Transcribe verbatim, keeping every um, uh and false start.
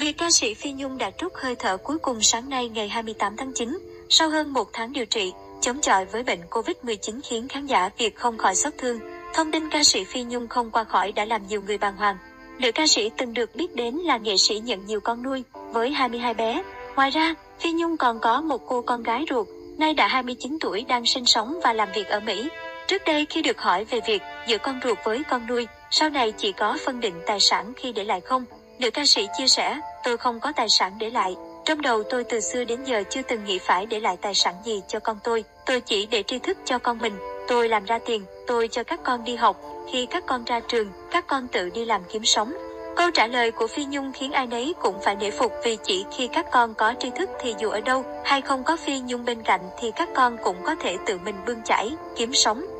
Việc ca sĩ Phi Nhung đã trút hơi thở cuối cùng sáng nay ngày hai mươi tám tháng chín, sau hơn một tháng điều trị, chống chọi với bệnh Covid mười chín khiến khán giả Việt không khỏi xót thương. Thông tin ca sĩ Phi Nhung không qua khỏi đã làm nhiều người bàng hoàng. Nữ ca sĩ từng được biết đến là nghệ sĩ nhận nhiều con nuôi, với hai mươi hai bé. Ngoài ra, Phi Nhung còn có một cô con gái ruột, nay đã hai mươi chín tuổi đang sinh sống và làm việc ở Mỹ. Trước đây khi được hỏi về việc giữa con ruột với con nuôi, sau này chị có phân định tài sản khi để lại không? Nữ ca sĩ chia sẻ, tôi không có tài sản để lại. Trong đầu tôi từ xưa đến giờ chưa từng nghĩ phải để lại tài sản gì cho con tôi. Tôi chỉ để tri thức cho con mình. Tôi làm ra tiền, tôi cho các con đi học. Khi các con ra trường, các con tự đi làm kiếm sống. Câu trả lời của Phi Nhung khiến ai nấy cũng phải nể phục, vì chỉ khi các con có tri thức thì dù ở đâu hay không có Phi Nhung bên cạnh thì các con cũng có thể tự mình bươn chải, kiếm sống.